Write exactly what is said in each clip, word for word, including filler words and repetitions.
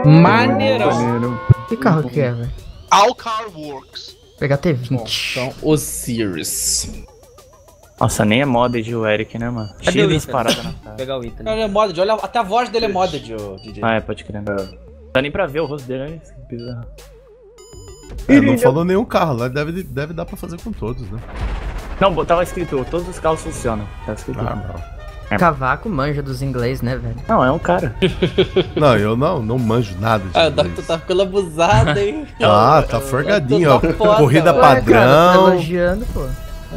Maneirão. Que carro que é, velho? All Car Works. Vou pegar T vinte. Então, o Series. Nossa, nem é modded o Eric, né, mano? Cadê Cheio o das Ethan? paradas na cara. Vou pegar o Ethan. Ele é modded, olha, até a voz dele é modded, ô D J. Ah, é, pode crer. Não dá nem pra ver o rosto dele, olha isso, que bizarro. É, não falou nenhum carro lá, deve, deve dar pra fazer com todos, né? Não, tava escrito, todos os carros funcionam. Tava escrito. Ah, não. não. É. Cavaco manja dos inglês, né, velho? Não, é um cara. Não, eu não, não manjo nada de Ah, o inglês. Doctor tá ficando abusado, hein? Ah, tá forgadinho, ó. Tá foda, Corrida ué, Cara, tá padrão. elogiando, pô.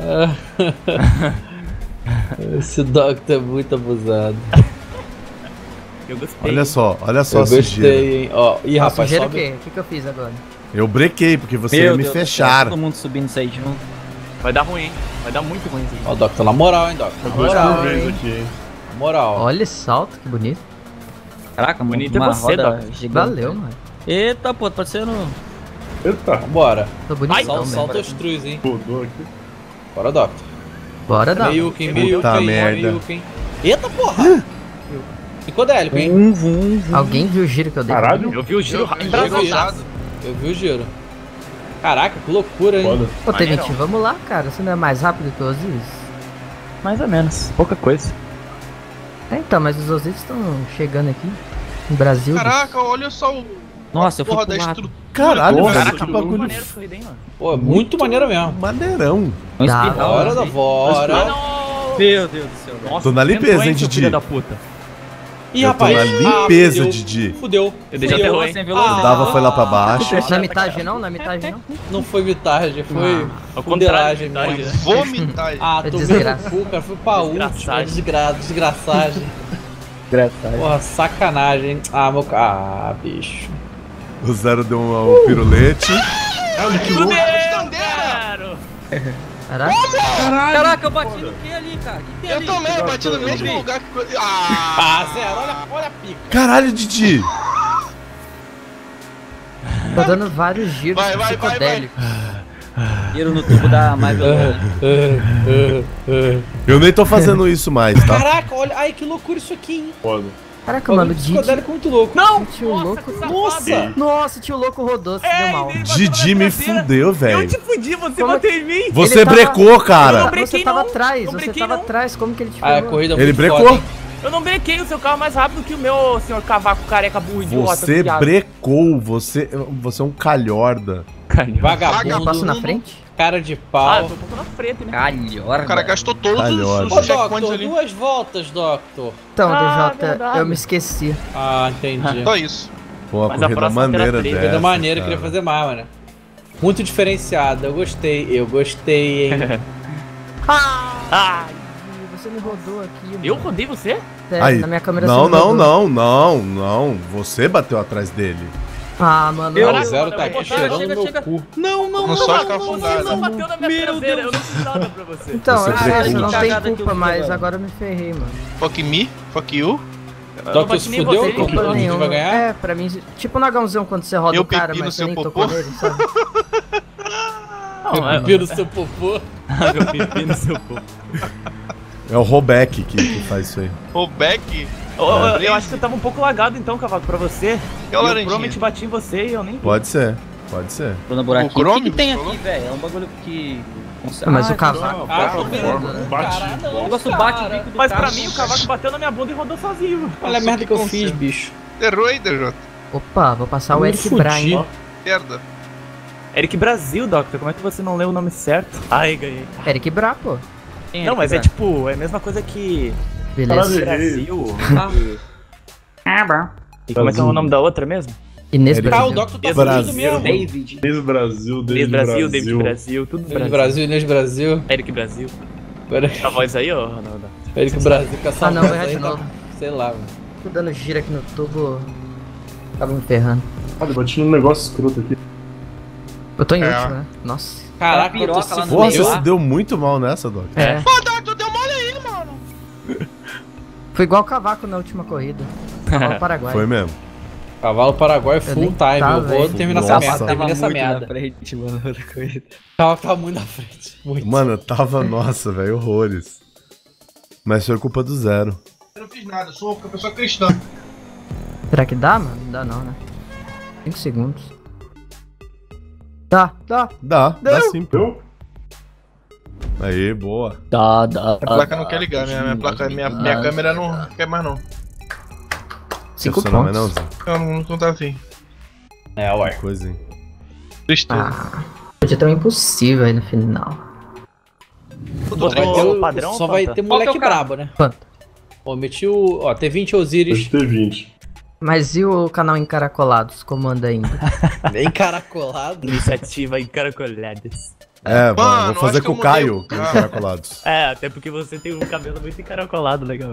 Esse Doctor é muito abusado. Eu gostei. Olha só, olha só Eu a sujeira. gostei, hein? Ó, ih, Ah, rapaz, sujeira o sobe. quê? O que que eu fiz agora? Eu brequei, porque você Meu me Deus do céu, fecharam. todo mundo subindo isso aí junto. Vai dar ruim, hein? Vai dar muito ruim isso aí. Ó, Doctor, na moral, hein, Doctor? Na moral, vez hein? aqui, hein? Na moral. Olha esse salto, que bonito. Caraca, Bonito é uma você, roda Doc. gigante. Valeu, mano. Eita, pô, pode ser no... Vambora. Tô bonitão Salta, mesmo. salta os trus, hein? Rodou aqui. Bora, Doctor. Bora dar. Meiuken, Meiuken, Puta merda. Meiuken. Eita, porra! Ficou délico, hein? Um, um, um. Alguém viu o giro que eu dei? Caralho. Eu vi o giro Eu- rápido. Eu vi, Embrasado. eu vi o giro. Caraca, que loucura, hein? Pô, T vinte, Maneirão. vamos lá, cara. Você não é mais rápido que os Osiris? Mais ou menos, pouca coisa. É, então, mas os Osiris estão chegando aqui. No Brasil. Caraca, olha só o. Nossa, eu fui porra da pro lado. estrutura. Caralho, Porra, velho, Caraca, que muito bagulho maneiro essa corrida, hein, mano? Pô, é muito maneiro mesmo. maneirão. Um Tá. speedrun. Bora, da bora. Meu Deus do céu. Nossa, Tô na limpeza, tentou, hein, seu Didi? filho da puta. Ih, Eu tô rapaz. na limpeza, fudeu. Didi. Fudeu. Eu dei já Fudeu. terror, hein? Sem O velocidade. Dava foi lá pra baixo. Na mitagem não? Na mitagem não? Não foi mitagem, foi Ao fundelagem contrário, mesmo. mitagem, né? Vomitar. Ah, É tô desgraça. vendo o cu, cara. Foi pra última. Desgraçagem. Desgra... Desgraçagem. Engraçado. Porra, sacanagem. Ah, meu. Ah, bicho. O Zero deu um, um pirulete. Claro. Caraca. Caraca, eu bati no que ali, cara? Que tem Eu ali? também, eu bati no mesmo lugar que. Ah! Ah, Zero, olha, olha a pica. Caralho, Didi. Tô dando vários giros Vai, vai, vai, psicodélicos. Tiro no tubo da Marvel. Eu nem tô fazendo isso mais, tá? Caraca, olha. Ai, que loucura isso aqui, hein? Caraca, mano, o O Didi. psicodélico é muito louco. Não! O tio louco. Nossa! Nossa, o tio louco rodou, se deu mal. Didi me fudeu, Eu velho. te fudi, você Como- bateu em mim. Você Ele tava- brecou, Eu não cara. brequei, Você tava não. atrás, Não você brequei, tava não. atrás, como que ele te Ah, a pegou? corrida Ele muito brecou. foda, hein? Eu não brequei, o seu carro é mais rápido que o meu, senhor cavaco careca burro idiota. Você viado. brecou. Você, você é um calhorda. Calhorda. Vagabundo. Eu passo na frente? Cara de Ah, pau. eu tô um pouco na frente, né? Calhorda. O cara gastou todos Calhorda. os, Ô, os checkpoints Doctor, ali. duas voltas, Doctor. Então, Ah, D J, verdade. eu me esqueci. Ah, entendi. Só isso. Pô, a Mas a corrida próxima terá maneira três. dessa. Corrida maneira, eu cara. queria fazer mais, mano. Muito diferenciada, eu gostei, eu gostei, hein? Ah, Você me rodou aqui. eu mano. rodei você? É, Aí, na minha câmera não, você me não, rodou. não, não, não. Você bateu atrás dele. Ah, mano. O Caraca, Zero mano, tá eu aqui vou botar- cheirando chega, meu chega. cu. Não, não, Não não. só não, ficar não, afundado. Você não, não bateu na minha Meu traseira, Deus eu não fiz nada pra você. Então, Você eu acho que brecou. não tem Cagada que eu culpa, fiz mas agora. agora eu me ferrei, mano. Fuck me, fuck you. Eu não Doctor bati se nem fudeu, você, Doctor? então. a gente nenhuma. vai ganhar? É, pra mim, tipo no Agãozão quando você roda Eu o cara, pipi no mas você seu nem popô? tocou nele, sabe? Não, é, Piro seu popô. meu pipi no seu corpo. É o Robeck que, que faz isso aí. O back. Eu, eu- eu acho que eu tava um pouco lagado então, cavaco, pra você. É o eu laranjinha. provavelmente bati em você e eu nem vi. Pode ser, pode ser. Tô no buraquinho. O Chrome, O que, que tem você aqui, velho? É um bagulho que... Mas Ah, o cavaco. Ah, tô vendo. bate. Cara, não, O negócio bate o cara. bico do Mas pra carro. mim, o cavaco bateu na minha bunda e rodou sozinho. Olha a Nossa, merda que que eu conceito. fiz, bicho. Errou aí, D J. Opa, vou passar o Me Eric fudi. Brain. Merda. Eric Brasil, Doctor, como é que você não leu o nome certo? Ai, ganhei. Eric Bra, pô. Quem Não, que mas é vai? tipo, é a mesma coisa que Beleza. Brasil. Ah, bom. E como é que é o nome da outra mesmo? Inês Eric- Ah, Brasil. o Doctor tá Brasil. fudido mesmo. David. Desde o Brasil, desde Inês Brasil, Brasil. David Brasil, tudo Inês Brasil. Brasil, Inês Brasil. Eric Brasil. Agora, A voz aí, ó, Ronaldo. Eric Brasil com essa Ah, não, voz vai aí, de tá- novo. Sei lá, mano. Tô dando giro aqui no tubo. Tava me ferrando. Olha, bati num negócio escroto aqui. Eu tô em É. último, né? Nossa. Caraca, eu tô piroca se lá no Pô, meio você lá. se deu muito mal nessa, Doc. É. Pô, Doctor, deu mole aí, mano. Foi igual o cavaco na última corrida. Cavalo Paraguai. Foi mesmo. Cavalo Paraguai full nem time. tava, Eu vou velho. terminar essa Nossa. merda. Tava Termina essa muito merda. na frente, mano, da corrida. Tava, tava muito na frente. Muito. Mano, eu tava, nossa, velho, horrores. Mas foi culpa do Zero. Eu não fiz nada, eu sou uma pessoa cristã. Será que dá, mano? Não dá não, né? cinco segundos. Dá, dá. Dá, dá Deu. sim. Deu? Aí, boa. Dá, dá. A placa não quer ligar, minha, minha, placa, minha, minha câmera não quer mais não. Cinco Funciona mais pontos. não, Zé? Eu não, não tá assim. É, ué. Coisa, hein? Tristeza. Ah, podia ter um impossível aí no final. Tudo Pô, triste. vai ter Eu- o padrão, só vai Fanta? ter Qual que é moleque o carro? brabo, né? Quanto? Ó, meti o. Ó, T vinte Osiris. T vinte. Mas e o canal Encaracolados? Como anda ainda? Encaracolado. Iniciativa encaracolhadas. É, mano, Mano, vou fazer acho que com eu o mudei Caio, o com carro. Caracolados. É, até porque você tem um cabelo muito encaracolado, legal.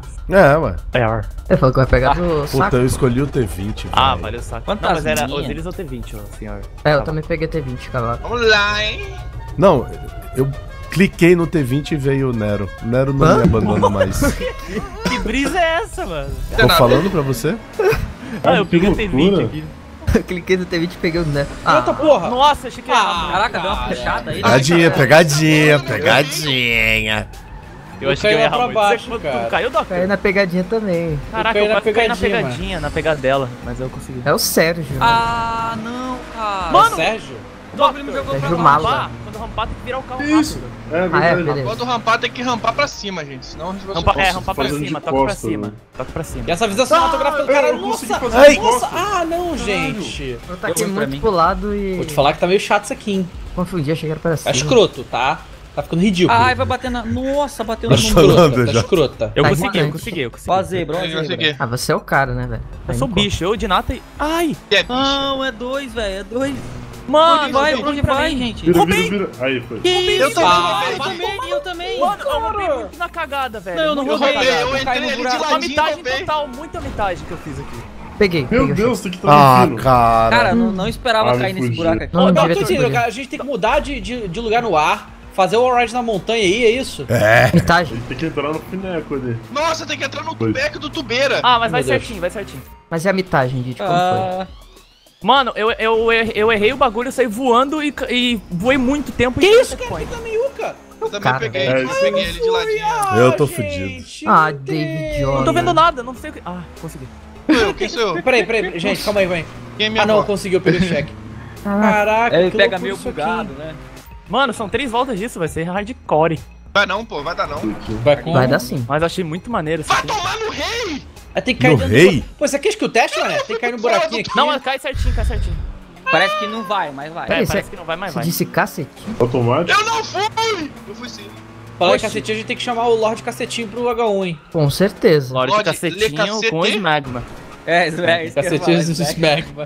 É, ué. É. Ele falou que vai pegar do Puta, saco. eu escolhi o T vinte, velho. Ah, valeu o saco. Quantas Não, mas era linhas? Osiris ou T vinte, ó, senhor. É, eu Tá também peguei T vinte, cavalo. Vamos lá, hein? Não, eu cliquei no T vinte e veio o Nero. O Nero não me abandona mais. Que brisa é essa, mano? Tô falando pra você? Ah, eu que peguei a T vinte loucura. aqui. Eu cliquei no T vinte e peguei o Né. Eita porra! Nossa, achei que era. Ah, Caraca, deu uma cara. fechada aí. Pegadinha, pegadinha, pegadinha. eu eu achei que caí eu ia lá errar pra muito. baixo, Você- cara. Tu caiu, Doc? Caí na pegadinha também. Caraca, Eu eu caí na quase caí na pegadinha, pegadinha, na pegadela, mas eu consegui. É o Sérgio. Ah, não, cara. Mano! Sérgio? O bagulho me jogou É pra Ju lá. Mala. Rampar, quando rampar tem que virar o carro Isso. rápido. É Ah, é, verdade. beleza. Quando rampar, tem que rampar pra cima, gente. Senão a gente vai Rampa, é, Nossa, rampar pra fazendo cima, de toca pra costa, cima. né? Toca pra cima. E essa visão cinematográfica do Ah, cara. eu consegui Nossa! fazer Ai. de Nossa! costa. Ah, não, gente. Eu taquei Deu ruim pra muito mim. pro lado e... Vou te falar que tá meio chato isso aqui, hein? Confundi, achei que era pra Tá cima. escroto, tá? Tá ficando ridículo. Ai, vai bater na. Nossa, bateu Tá no Escrota, número. falando tá já. escrota. Eu Tá consegui, eu importante. consegui, eu consegui. Ó a zebra, ó a Eu zebra. consegui. Ah, você é o cara, né, velho? Eu sou bicho, eu de nata e... Ai! É, bicho. Não, é dois, velho, é dois. Mano, Onde vai, eu onde pra vai, mim. gente? Vira, Roubei. vira, vira. Aí, foi. Que isso? Eu também, Ah, eu eu também, eu também. Mano, eu roubei muito na cagada, velho. Não, eu não Eu roubei. roubei, eu Eu caí entrei no ali de buraco. Uma ladinho, mitagem roubei. total, muita mitagem que eu fiz aqui. Peguei, Meu peguei. Deus, tem que Ah, tranquilo. cara. Cara, não, não esperava Ah, me cair nesse fugi. buraco aqui. Não, Ô, não não, devia tô ter dizendo, escolhido. a gente tem que mudar de, de, de lugar no ar, fazer o ride na montanha aí, é isso? É. Mitagem. Ele tem que entrar no pineco ali. Nossa, tem que entrar no Foi. beco do tubeira. Ah, mas vai Meu Deus. certinho, vai certinho. Mas é a mitagem, Didi, como foi? Ah, Mano, eu, eu, eu, eu errei o bagulho, eu saí voando e, e voei muito tempo Que e isso, cara? Fica meiuca. Eu também Cara, peguei, é eu isso. peguei ele de ladinho. Eu tô gente, fudido. meu Ah, Deus. David Não tô Jones. vendo nada, não sei o que... Ah, consegui. Quem sou eu? Quem sou eu? Peraí, peraí, gente, calma aí, vem. Quem é minha Ah, não, avó? conseguiu, eu peguei o cheque. Ah, Caraca, ele que pega loucura meio isso aqui. bugado, né? Mano, são três voltas disso, vai ser hardcore. Vai não, pô, vai dar não. Vai com... vai dar sim. Mas eu achei muito maneiro isso Vai aqui. tomar no rei! É, tem que cair No dentro rei? do... Pô, isso aqui é skill test, mané? Tem que cair no buraquinho aqui. Não, mas cai certinho, cai certinho. Parece que não vai, mas vai. É, Peraí, parece você- que não vai, mas Você vai. disse cacetinho? Automático? Eu não fui! Eu fui sim. Falar em Oxi. cacetinho, a gente tem que chamar o Lorde Cacetinho pro H um, hein? Com certeza. Lorde de Lorde, cacetinho lê cacete. com smagma. É, isso é isso que eu ia Cacetinho falar, dos isso é. Smegma.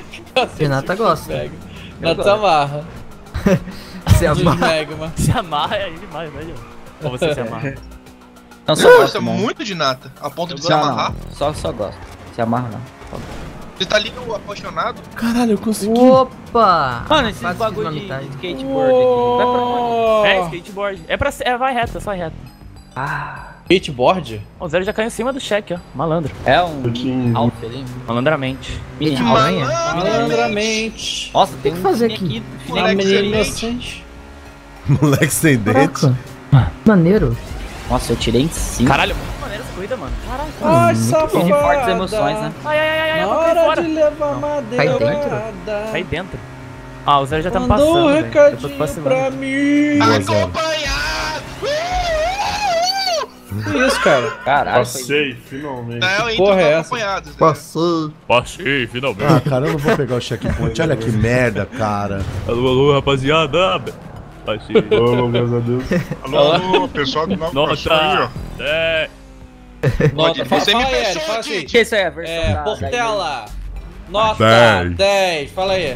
Renata gosta. Nata amarra. Você Dos amarra. Smegma. Se amarra é demais, né, João? Ou você se amarra? Não, só Você gosto, é mano. muito de nata, a ponto de se Não, amarrar. não. Só, só gosto. Se amarra, não. Você tá ali no apaixonado? Caralho, eu consegui. Opa! Mano, esses Quase fiz bagulho uma de mitagem. skateboard aqui. Vai pra onde? É, skateboard. É pra ser, é, vai reto, é só reto. Ah, Skateboard? O Zero já caiu em cima do cheque, ó. Malandro. é um Eu tinha- alfa ali. Malandramente. Mini Que alfa. aranha. Malandramente. Nossa, tem que um fazer mini aqui? aqui. Uma Moleque menina sem inocente. Moleque sem dente. Caraca. Maneiro. Nossa, eu tirei em cima. Caralho, muito maneiro essa corrida, mano. Caralho. Ai, muito safada. Tem fortes emoções, né? Ai, ai, ai, ai, Na eu vou cair hora fora. de levar madeira. Cai dentro? Cai dentro. Ah, o Zero já tá me Mandou passando, um velho. Eu tô recadinho vacilando. pra mim. Boa, Zero. Acompanhado! Que isso, cara? Caralho, foi... Passei, finalmente. Não, eu porra tô é essa? acompanhado. Zé. Passou. Passei, finalmente. Ah, cara, eu não vou pegar o checkpoint. Olha que merda, cara. Alô, alô, rapaziada. Passei. Oh, graças a Deus. Alô, alô, pessoal do Nova Iguaçu aí, ó. É. Nota. Fala, Você me fala aí, fechou Eric, fala assim. aqui. Que isso aí, a versão É, da... Portela. Nota dez. dez. Fala aí.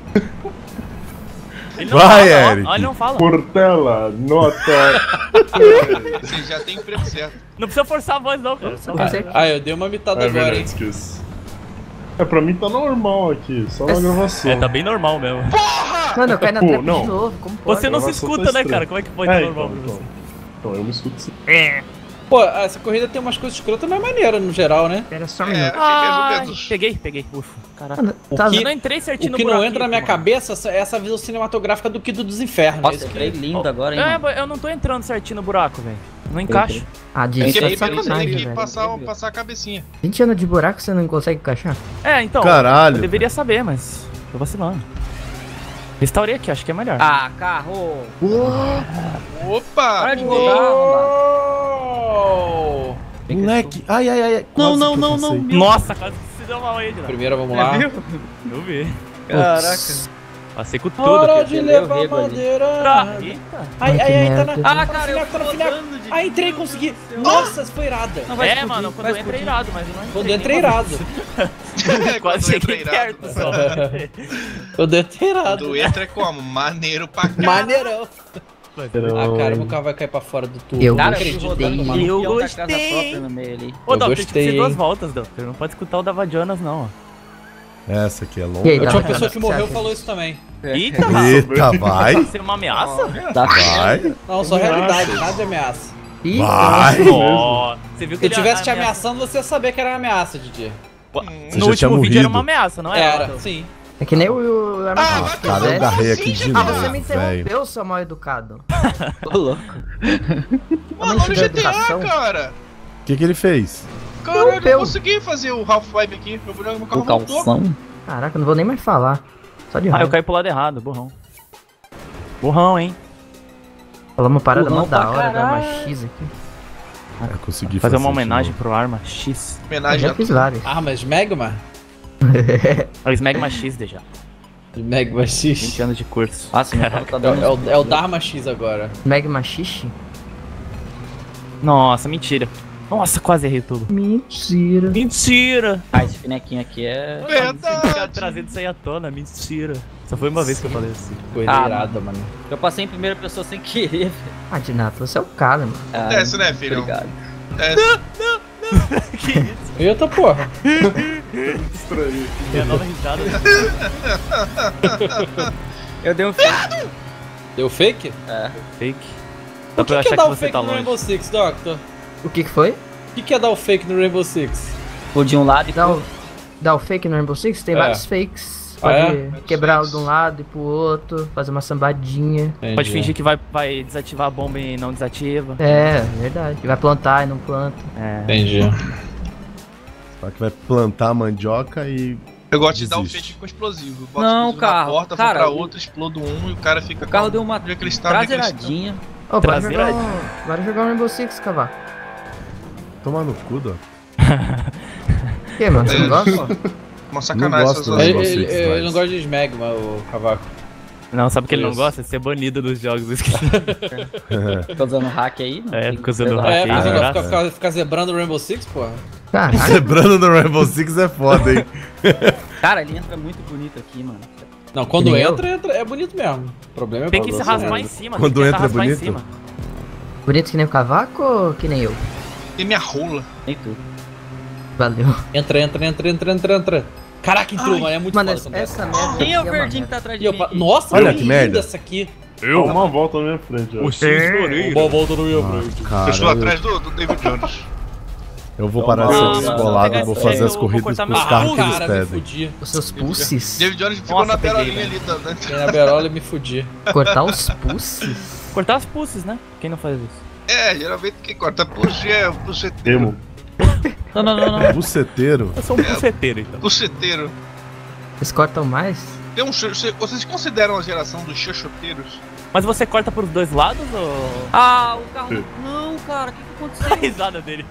Ele não Vai, fala, ó. Eric. Ó, ele não fala. Portela, nota. Você já tem emprego certo. Não precisa forçar a voz, não, cara. Só fazer Ah, eu dei uma mitada É agora, verdade, hein? esqueci. É, pra mim tá normal aqui, só na gravação. É, tá bem normal mesmo. Mano, eu caí na Pô, trap não. de novo. Como pode? Você não se gravação tá escuta, né, estranha. cara? Como é que pode É, tá normal então, pra você? então. Então, eu me escuto sim. Pô, essa corrida tem umas coisas escrotas, mas é maneira no geral, né? Espera só um É, minuto. achei Ai, menos. peguei, peguei. Ufa, caraca. Mano, tá que- Eu não entrei certinho O que no não buraquinho, entra na minha mano. cabeça é essa visão cinematográfica do que do dos infernos. Nossa, Isso eu que- entrei lindo agora, hein, É, mano. eu não tô entrando certinho no buraco, velho. Não encaixa. Ah, de Tem isso que, é tem sacanagem, que velho. passar, passar a cabecinha. vinte anos de buraco você não consegue encaixar? É, então. Caralho. Eu deveria saber, mas tô vacilando. Restaurei aqui, acho que é melhor. Ah, carro! Opa! Para de rodar, arrombado. Oh! Moleque, ai, ai, ai. Não, quase não, que eu não, não. passei. Nossa, quase que se deu mal aí, Dylan. Primeiro, vamos lá. Eu vi. Caraca. Passei com tudo Hora aqui. de Entendeu? levar Rego ali. madeira. Ah, eita. Ai, Ai, que ai, ai, tá merda. na. Ah, cara, eu tá na tô filha. rodando de... Ai, entrei, consegui. Nossa, foi irada. Não vai É, explodir, mano, quando vai eu entrei explodir. irado, mas eu não entrei. Quando eu entrei nenhuma irado. vez. Quase cheguei perto só. Quando eu entrei irado. Do entra é como? Maneiro pra caralho. Maneirão. Ah, cara, meu carro vai cair pra fora do tubo. Eu Não Cara, eu acredito. fui rodando com uma Eu peão da gostei. casa própria no meio ali. Ô, Eu Doc, tem que gostei, ser duas hein? voltas, Doc. Não pode escutar o da Vadianas, não, ó. Essa aqui é E aí, longa. A última Dá- pessoa que Você morreu acha? falou isso também. Eita, Eita, vai. vai ser uma ameaça? Dá Vai. Não, só realidade, nada de ameaça. Ih, Vai. Ó, você viu que Se eu ele tivesse te ameaça- ameaçando, você ia saber que era uma ameaça, Didi. Você No já tinha último vídeo era uma morrido. ameaça, não é? Era, Doc? sim. é que nem o... o Ah, Armagedon, vai se Cara, eu quiser. agarrei aqui de Ah, novo, você me velho. interrompeu, seu mal educado. Ô, louco. Mano, olha o G T A, Educação. cara. O que que ele fez? Caralho, eu Interrompeu. consegui fazer o Half-Life aqui. Meu, meu carro O voltou. calção. Caraca, eu não vou nem mais falar. Só de Ah, eu raiva. caí pro lado errado, burrão. Burrão, hein? Falamos uma parada Burrão mó da pra hora da caralho. Arma X aqui. Eu consegui Fazer uma de homenagem novo. pro Arma X. Eu Homenagem já a fiz várias. Armas Magma? É o Smegma X, já. Magma X. vinte anos de curso. Nossa, meu carro tá É, dando... é o, é o Dharma X agora. Magma Xixi? Nossa, mentira. Nossa, quase errei tudo. Mentira. Mentira! Ah, esse finequinho aqui é... Ficar Verdade. trazendo isso aí à tona, mentira. Só foi uma vez que eu falei assim. Coisa Ah, irada, mano. Eu passei em primeira pessoa sem querer, velho. Ah, Dinato, você é o cara, mano. Ah, Desce, né, filhão? Obrigado. Desce. Que isso? Eita porra. Minha nova risada. Eu dei um fake. Deu fake? É. Fake. O Só que, pra eu que é achar dar que o você fake tá no longe. Rainbow Six, Doctor? O que que foi? O que, que é dar o fake no Rainbow Six? Vou de um lado e Dá pro o, dá o fake no Rainbow Six? Tem É. vários fakes. Ah, Pode é? quebrar de um lado e pro outro, fazer uma sambadinha. Pode fingir que vai, vai desativar a bomba e não desativa. É, verdade. E vai plantar e não planta. É. Entendi. Só que vai plantar a mandioca e... Eu gosto de dar o Desiste. fake com explosivo. Boto Não, explosivo na carro. porta, Cara, vou pra o- outra, explodo um e o cara fica... O carro com- deu uma Vê que ele está, vê que ele está. traseiradinha. Ô, bora Traseira. jogar, um, bora jogar um Rainbow Six, cavaco. Toma no cu, Doc. O que, mano? Você não É. gosta? Uma sacanagem gosto essas do horas. Ele, Rainbow ele- Six, ele mas- não gosta de Smegma, o Cavaco. Não, sabe o que ele não Isso. gosta? De ser banido dos jogos. Fica usando hack aí, não É, tem fica usando que- hack. É, Ah, mas é não graça. ficar, ficar, ficar zebrando o Rainbow Six, porra. Caralho. Quebrando no Rainbow Six é foda, hein? Cara, ele entra muito bonito aqui, mano. Não, quando Que nem entra, entra, é bonito mesmo. O problema é Tem quando que se você raspar em entra. cima. Quando tem que entra é raspar em bonito? cima. Bonito que nem o cavaco ou que nem eu? E minha rola. Nem tudo. Valeu. Entra, entra, entra, entra, entra, entra. Caraca, entrou, Ai, mano. É muito Mano, foda essa, essa merda. essa merda. Quem é o aqui uma verdinho que merda. tá atrás E de eu mim? pa- aqui? Nossa, Olha olha que que merda. linda essa aqui. Dá uma volta na minha frente, ó. Uma volta no meu frente. Cara, eu estou eu, atrás do, do David Jones. eu vou parar Não, de ser não, descolado não, e vou não, fazer eu as vou corridas cortar com os meu- carros Ah, que eles cara, me pedem. fudi. Os seus pulses. David Jones ficou Nossa, na peguei, berolinha velho. ali, tá, né? Tem na berola e me fudi. Cortar os pulses? Cortar as pulses, né? Quem não faz isso? É, geralmente quem corta pulse é o pulseteiro. Emo. Não, não, não, não. Buceteiro. Eu sou um pulseteiro, então. Pulseteiro. Vocês cortam mais? Tem um, xe- xe- vocês consideram a geração dos xoxoteiros? Mas você corta pros dois lados ou... Ah, o carro... Não, cara, o que que A aconteceu? risada dele.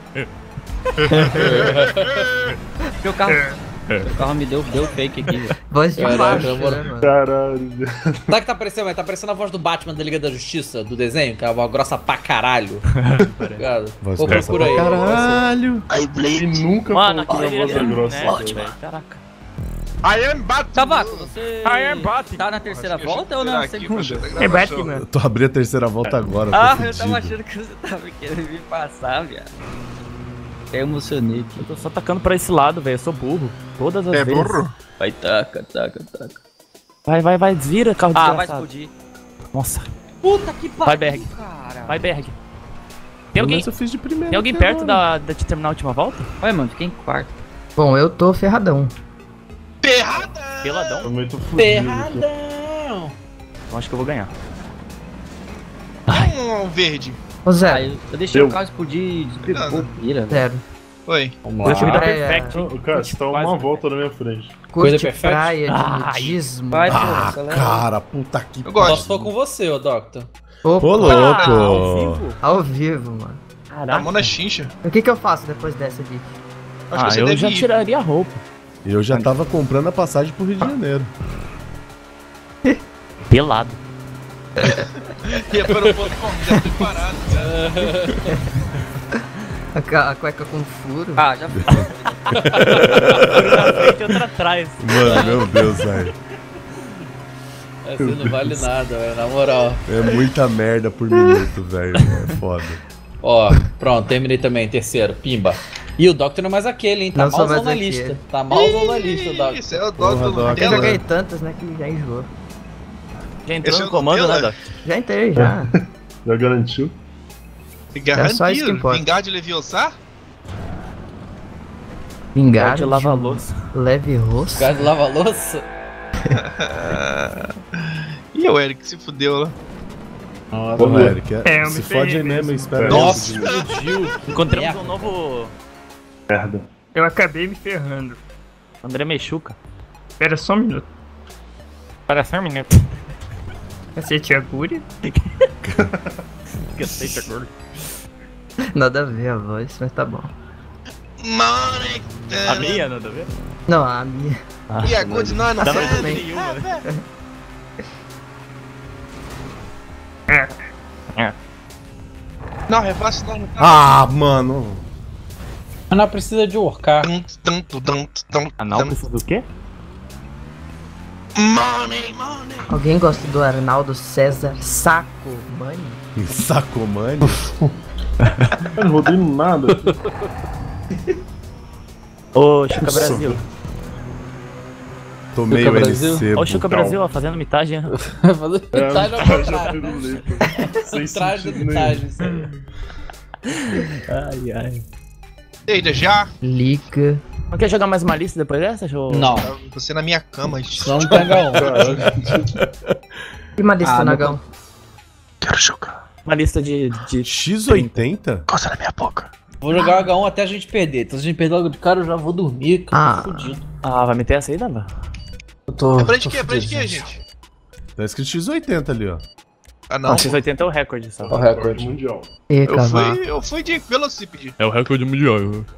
Meu carro... Meu carro me deu, deu fake aqui, velho. Voz de Caraca, baixo, amor. né, mano? Caralho. Sabe o que tá parecendo, velho? Tá parecendo a voz do Batman da Liga da Justiça, do desenho, que é uma voz grossa pra caralho. Ligado? Voz Vou grossa procurar aí. pra caralho. E nunca Mano, falou que aquele minha voz é grossa. é, ótimo. Caraca. I am Batman! Cavaco, você... I am Batman. Tá na terceira Acho que eu volta deixo ou na eu tirar aqui pra segunda? chegar na É gravação. Batman. Eu tô abrindo a terceira volta agora. tô Ah, eu fudido. tava achando que você tava querendo me passar, viado. Até emocionei aqui. Eu tô só tacando pra esse lado, velho. Eu sou burro. Todas as É vezes. burro? Vai, taca, taca, taca. Vai, vai, vai. Desvira, carro Ah, vai desgraçado. explodir. Nossa. Puta que pariu, Vai, Berg. cara. Vai, Berg. Tem Pelo alguém, menos eu fiz de primeira. tem alguém até perto agora. da, da de terminar a última volta? Vai, mano, fiquei em quarto. Bom, eu tô ferradão. Perrada! Peladão. Também tô fudido. Ferradão! Eu acho que eu vou ganhar. Tem um verde. Ô Zé, Ah, eu, eu deixei Eu. o carro explodir, despegou, pira, velho. zero. Oi. Vamos Deixa eu lá. dar Praia, perfect, hein? Ô, cara, você tá uma Quase. volta na minha frente. Coisa curte perfect? praia de Ai. nudismo. Vai, pô, Ah, acelera. cara, puta que Eu Só gosto. se for com você, ô Doctor. Opa, Ô, Ah, ao louco. vivo? ao vivo, mano. A Caraca. mão na chincha. O que que eu faço depois dessa aqui? Acho Ah, que você eu deve já ir. tiraria a roupa. Eu já tava comprando a passagem pro Rio de Janeiro. Pelado. Ia para o ponto com já preparado. A, ca- a cueca com furo. Ah, já foi. Uma na frente e outra atrás. Mano, meu Deus, velho. Essa não vale nada, velho, na moral. É muita merda por minuto, velho. É foda. Ó, pronto, terminei também, terceiro, pimba. E o Doctor não é mais aquele, hein? Tá Não sou malzão mais na aquele. lista. Tá malzão na lista, o Doctor. Isso é o Porra, Doctor Doc. Eu Nutella. joguei tantas, né, que já enjoou. Já entrou Esse é no o comando, Nutella? né, Doc? Já entrei, já. Já garantiu? É só isso que Garantido. importa. Vingar de Leviosa? Vingar, Pode lavar a louça. leve rosto. Cara de lava louça. Ih, o Eric se fudeu lá. Ô, Eric, é, É, eu me se ferrei fode aí mesmo, mesmo. espera aí. Nossa, explodiu. Encontramos Merda. um novo Merda. Eu acabei me ferrando. André Mexuca. Espera só um minuto. Para só um minuto. Cacete agulha. Cacete agora. Nada a ver a voz, mas tá bom. Money. A minha, nada a ver? Não, a minha. E a continuar na Dá pra série. fazer nenhuma, né? É. Não, refácil não. Ah, mano. Mas não precisa de workar. Anal precisa do quê? Money, money. Alguém gosta do Arnaldo César Saco Mãe? Sacomani? Eu não rodei nada. Ô, Chuca Brasil. Tomei Chuca o Brasil? N C. Ó, o Chuca brutal. Brasil, ó, fazendo mitagem. Fazer É, mitagem ao já contrário. pirulito. Sem Mitagem da sentido mitagem, isso aí. Ai, ai. Eita, já? Liga. Não quer jogar mais uma lista depois dessa, show? Não, Você na minha cama. não pega um. E uma lista, Ah, Nagão? Quero jogar. Uma lista de... de... X oitenta? Coça na minha boca. Vou jogar H um até a gente perder. Então se a gente perder logo de cara, eu já vou dormir, que eu Ah. tô fudido. Ah, vai meter essa aí, Dava? Eu tô. É pra de tô quê? É pra de fudido, quê, gente? Tá escrito X oitenta ali, ó. Ah, não. Não, X oitenta é o recorde só. É o recorde. Mundial. E Eu cavalo. fui, eu fui de velocípede. É o recorde mundial.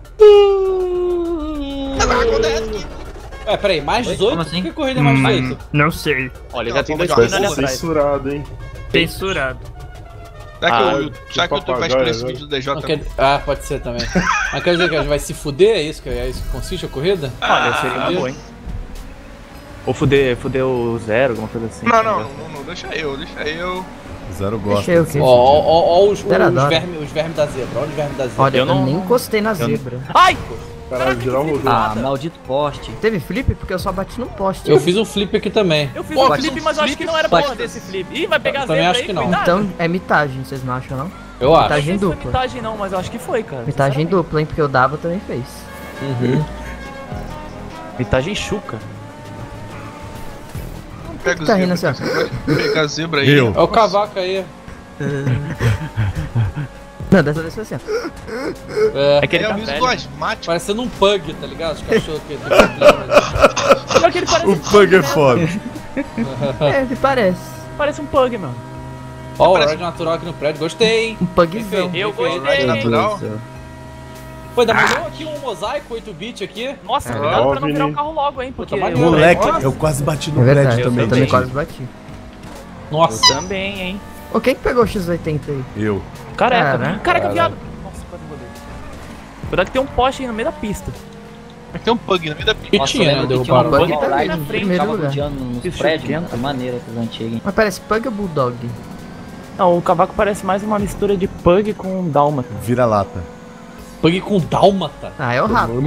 Mas não acontece aqui. Ué, peraí, mais dezoito? Como assim? Por que corrida é mais Hum, dezoito? não sei. Olha, Não, já tem vamos dois jogar. pinos ali Vai ser atrás. censurado, hein? Censurado. Será que Ah, eu, será que eu tô vai papagaio, expor esse né? vídeo do D J? Não quer- Ah, pode ser também. Mas quer dizer que a gente vai se fuder? É isso que, é isso que consiste a corrida? Olha, seria uma boa, hein? Ou fuder, fuder o zero, alguma coisa assim. Não, não, não, não, deixa eu, deixa eu. Zero gosta. Deixa eu de que- Ó, ser ó, ó, ó os, os, Zero adora. vermes, os vermes da zebra. Olha os vermes da zebra. Olha, Eu eu, não- nem encostei na zebra. Ai! Caralho, geral rodou. Ah, maldito poste. Teve flip porque eu só bati num poste. Eu fiz um flip aqui também. Eu fiz Pô, um fiz flip, um mas eu acho flip que não era pode- porra desse flip. Ih, vai pegar Eu a também zebra acho aí, que não. cuidado. Então é mitagem, vocês não acham não? Eu acho. Não Mitagem sei se foi dupla. mitagem não, mas eu acho que foi, cara. Mitagem dupla, hein? Porque o Dava também fez. Uhum. Mitagem chuca. Pega o Tá rindo zebra. assim, ó. Vai pegar a zebra aí. Eu. É o cavaco aí. Não, dessa vez foi assim, ó. É, É que ele É tá o riso do velho. asmático. parecendo um pug, tá ligado? Os cachorros que tem problema. Pior que ele parece O um Pug é foda. É, ele parece. Parece um pug, mano. Ó, o Parece- Ride natural aqui no prédio. Gostei, hein? Um pugzão. Perfeito. Eu Perfeito. gostei. Natural. Pô, ainda mandou aqui um mosaico oito bit aqui. Nossa, É. cuidado pra não Ó, virar o Vini. carro logo, hein? Porque Puta, eu, maneiro. Moleque, Nossa. eu quase bati no É verdade, prédio eu também. também também. quase bati. Nossa. eu também, hein? Ô, quem que pegou o X oitenta aí? Eu. Careca, Cara, né? Careca, viado. Nossa, quase rodei. Cuidado que tem um poste aí no meio da pista. Tem um pug no meio da pista. E Nossa, eu tinha, né? lembro que tinha uma Derrubaram. Bug bug tá lá aí, na em frente, primeiro tava lugar. rodeando nos Isso, prédios, esquenta. muita maneira essas antigas, hein? Mas parece Pug ou Bulldog? Não, o cavaco parece mais uma mistura de pug com dálmata. Vira-lata. Pug com dálmata. Ah, é o rato.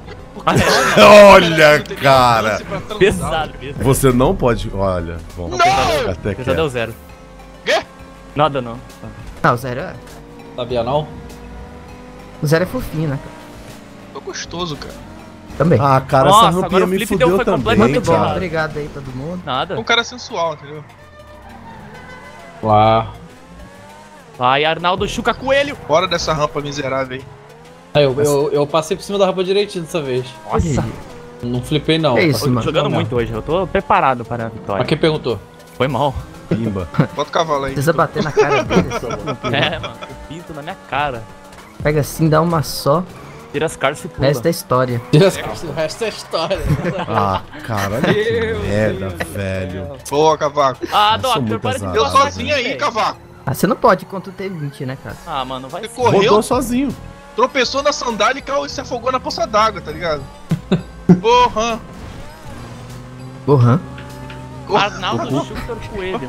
Olha, cara. Pesado, pesado. Você não pode. Olha, bom. Até que. Pesado é o zero. Quê? Nada não. Não, o Zero é. Sabia não? O Zero é fofinho, né, cara? Tô gostoso, cara. Também. Ah, cara, Nossa, essa agora rampinha o me Felipe deu- fudeu foi também, completamente Muito bom, errado. cara. obrigado aí todo mundo. Nada. Um cara sensual, entendeu? Lá. Vai, Arnaldo Chuca Coelho. Fora dessa rampa miserável aí. Aí, eu, eu, eu passei por cima da rampa direitinho dessa vez. Nossa. Não flipei não. É isso, Tô mano. jogando Não, não. muito hoje, eu tô preparado para a vitória. Mas quem perguntou? Foi mal. Pimba. Bota o cavalo aí. Precisa bater na cara dele. Assim. É, mano, eu pinto na minha cara. Pega assim, dá uma só. Tira as caras e O pula. resto é história. O resto é história. Ah, cara, olha que Meu merda, Deus. velho. Boa, cavaco. Ah, Eu sou Doctor, muito para de azarado. Eu falar sozinho assim, aí, velho. cavaco. Ah, você não pode contra o T vinte, né, cara? Ah, mano, vai Você se... correu, Rodou sozinho. tropeçou na sandália e caiu e se afogou na poça d'água, tá ligado? Porra. Gohan. Arnaldo Chuca Coelho.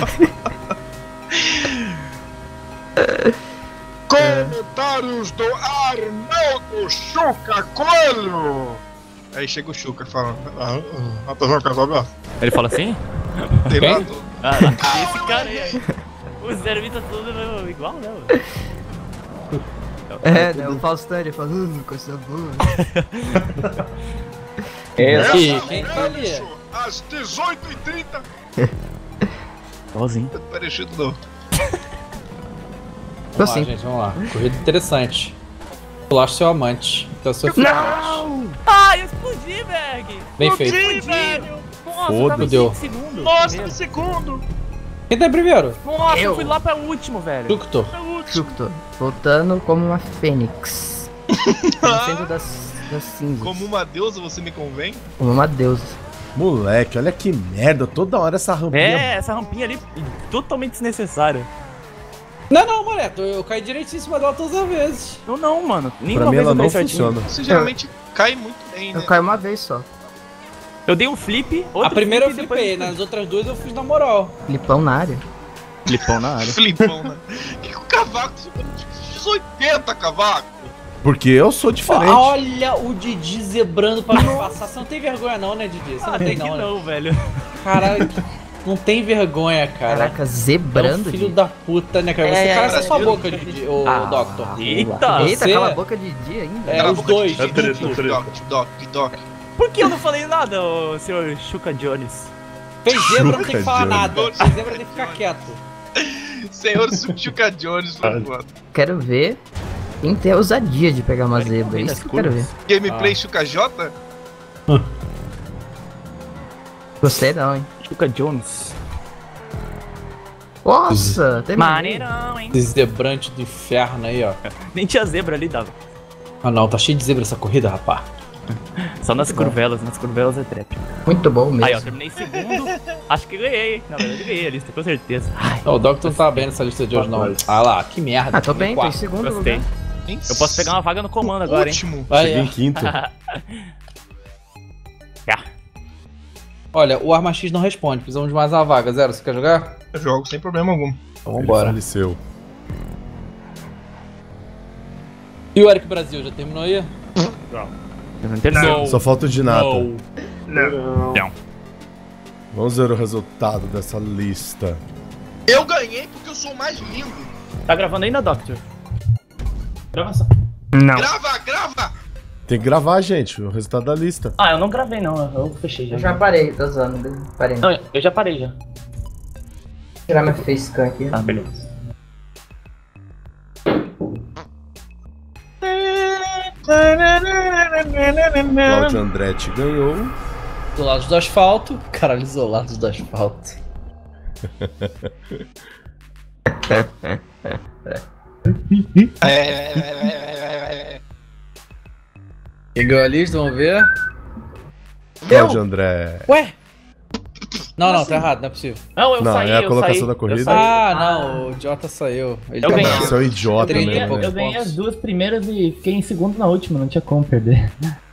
Comentários do Arnaldo Chuca Coelho. Aí chega o Chuca falando. Ah, ah, tá vendo, casal? Ele fala assim? Tem Quem? nada. Ah, esse cara aí. Os serviços tudo igual, né? Mano? É, né? O Faustão, ele fala, hum, coisa boa. É, Essa quem, quem que ali é? Lourenço, às dezoito e trinta. Igualzinho. Parecido não. Vamos lá, assim. gente, vamos lá. Corrida interessante. Pulaste seu amante. Então, seu filho. Ah, eu explodi, Berg! Bem feito. Explodi, velho! Nossa, Foda-se. eu tava em Deu. cinco segundos. Nossa, Meu. no segundo. Quem tá em primeiro? Nossa, eu Eu. fui lá pra último, velho. Chucto. Chucto. Voltando como uma fênix. Nascendo das, das cinzas. Como uma deusa, você me convém? Como uma deusa. Moleque, olha que merda. Toda hora essa rampinha. É, essa rampinha ali totalmente desnecessária. Não, não, moleque. Eu caí direitinho em cima dela todas as vezes. Não, não, mano. Pra Nenhuma mim vez ela eu não caí certinho. funciona. Você geralmente cai muito bem, né? Eu caio uma vez só. Eu dei um flip. A outro primeira eu flip, depois flipei, nas outras duas eu fiz na moral. Flipão na área. Flipão na área. Flipão, né? Que que o cavaco ficou de oitenta, cavaco? Porque eu sou diferente. Olha o Didi zebrando pra me passar. Você não tem vergonha não, né, Didi? Você não Ah, tem tem que não, né? não, velho. Caralho, não tem vergonha, cara. Caraca, É zebrando. um filho Didi. da puta, né, cara? Você É, cala é, essa é, sua eu- boca, Didi, ô Ah, Doctor. Eita! Eita, Você- cala a boca de dia ainda. É, Cala a os boca dois. de- É treta, de- de- treta. Doc, de Doc, de Doc. Por que eu não falei nada, ô, senhor Chuca Jones? Fez zebra, não tem que Chuca falar Jones. nada. Fez zebra, tem que ficar quieto. Senhor Chuca Jones, por favor. Quero ver quem tem a ousadia de pegar uma zebra. Isso que eu quero ver. Gameplay Chuca J? Gostei não, hein. Chuca Jones. Nossa, tem Maneirão, hein? Esse zebrante do inferno aí, ó. Nem tinha zebra ali, Dava. Ah não, tá cheio de zebra essa corrida, rapaz. Só nas curvelas, nas curvelas é trap. Muito bom mesmo. Aí, ó, terminei em segundo. Acho que ganhei, hein? Na verdade, ganhei a lista, com certeza. Ai, Não, o Doctor não tá bem nessa lista de hoje, não. Ah lá, que merda. Ah, tô bem, tô em Quarto. segundo gostei. lugar. Eu posso pegar uma vaga no comando agora, hein? Último. Vai, Cheguei é. em quinto. Ah, Olha, o Arma X não responde, precisamos de mais uma vaga. Zero, você quer jogar? Eu jogo sem problema algum. Então Ele vambora. faleceu. E o Eric Brasil, já terminou aí? eu não terceiro. Só falta o de nata. Não. Não. Vamos ver o resultado dessa lista. Eu ganhei porque eu sou o mais lindo. Tá gravando ainda, Doctor? Gravação. Não. Grava, grava! Tem que gravar, gente, o resultado da lista. Ah, eu não gravei, não. Eu fechei já. Eu já parei, tô zoando. Parei. Não, eu já parei já. Vou tirar meu facecam aqui. Tá, beleza. Cláudio Andretti ganhou. Isolados do asfalto. Caralho, isolados do asfalto. Quem ganhou a lista, vamos ver. Cláudio André. Ué? Não, não, tá errado, não é possível. Não, eu Não, saí, é a eu colocação saí, da eu corrida. saí. Ah, não, o idiota saiu. Ele Eu tá ganhei. mal. Você é um idiota Trinta e mesmo, poucos né? Eu ganhei pontos. as duas primeiras e fiquei em segundo na última, não tinha como perder.